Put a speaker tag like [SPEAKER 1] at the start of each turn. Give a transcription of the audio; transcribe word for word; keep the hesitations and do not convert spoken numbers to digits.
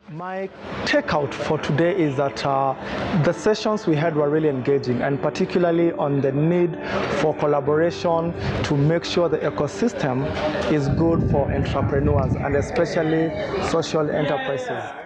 [SPEAKER 1] My takeout for today is that uh, the sessions we had were really engaging, and particularly on the need for collaboration to make sure the ecosystem is good for entrepreneurs and especially social enterprises.